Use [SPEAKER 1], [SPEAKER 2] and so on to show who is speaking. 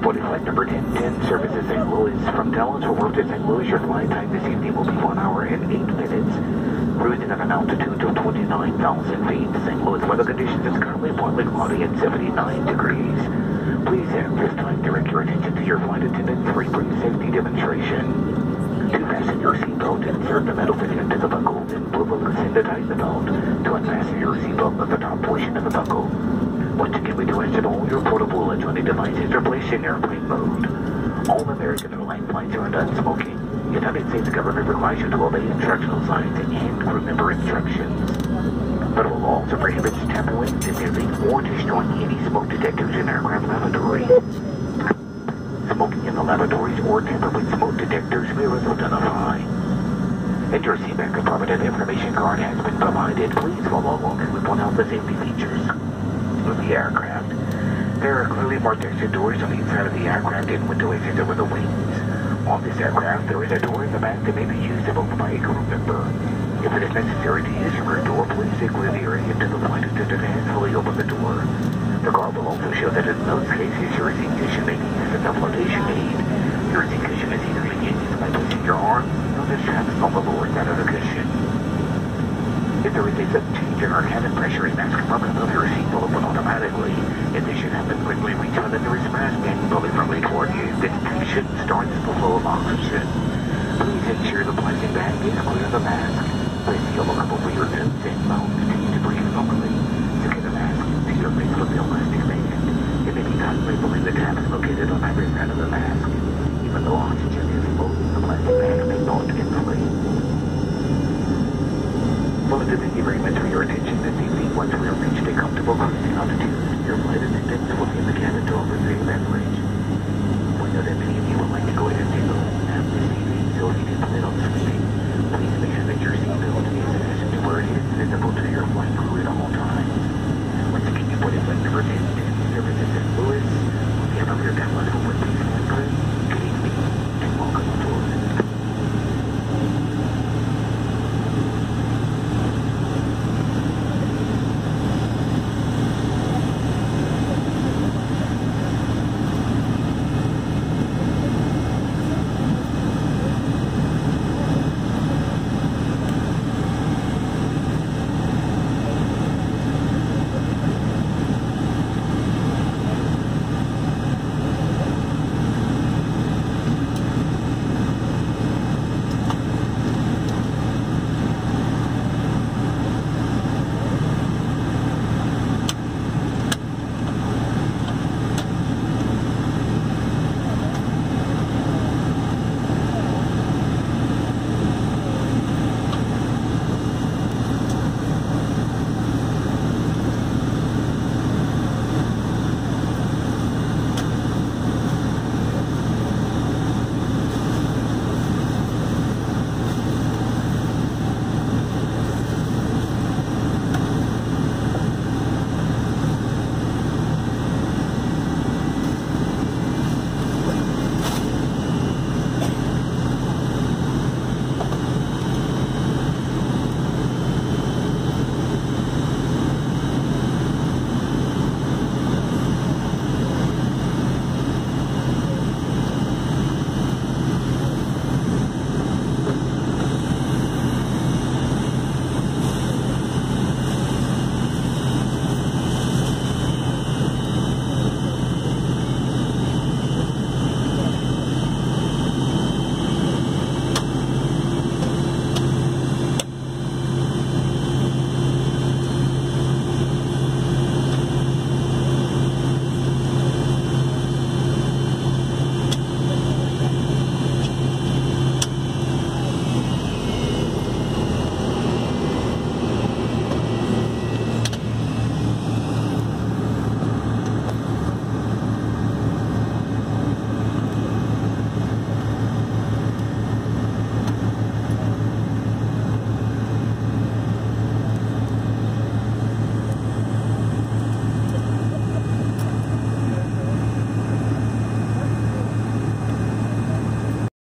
[SPEAKER 1] 340 flight number 1010 services St. Louis. From Dallas over to St. Louis, your flight time this evening will be 1 hour and 8 minutes. Cruising at an altitude of 29,000 feet. St. Louis weather conditions is currently partly cloudy at 79 degrees. Please at this time direct your attention to your flight attendant's free-breath safety demonstration. To fasten your seatbelt, insert the metal fitting into the buckle, then pull the loose end to tighten the belt. To unfasten your seatbelt at the top portion of the buckle. Once again, we direct that all your portable electronic devices are placed in airplane mode. All American airline flights are done smoking. United States government requires you to obey instructional signs and crew member instructions. Federal law also prohibits tampering, diffusing, or destroying any smoke detectors in aircraft lavatories. Smoking in the lavatories or tamper with smoke detectors may result in a fine. And your seatback compartment and information card has been provided. Please follow along as we point out the safety features of the aircraft. There are clearly marked exit doors on each side of the aircraft and window exits over the wings. On this aircraft, there is a door in the back that may be used both by a crew member. If it is necessary to use your door, please signal the area to the flight attendant and fully open the door. The card will also show that in most cases, your seat cushion may be used as a flotation aid. Your seat cushion is easily used by placing your arm on the straps on the lower side of the cushion. If there is a sudden change in our cabin pressure, a mask compartment above your seat will open automatically. If this should happen, quickly reach out the nearest mask and pull it firmly toward you. This detection starts the flow of oxygen. Please ensure the plastic bag is clear of the mask. Place the yellow cup over your nose and mouth. Continue to breathe normally. Secure the mask to your face with the elastic band. It may be tight by pulling the tab is located on either side of the mask.